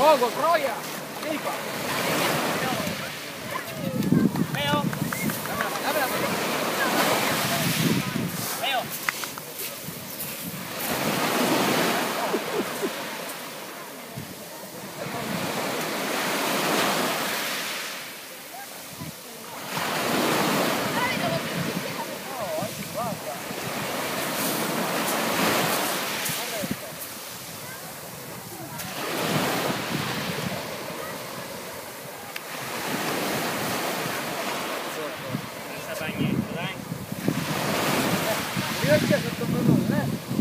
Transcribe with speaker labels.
Speaker 1: Poco, Troia! Vieni qua!
Speaker 2: Leo!
Speaker 1: Dammi
Speaker 2: Leo!
Speaker 1: Io ho chiesto il tuo nome,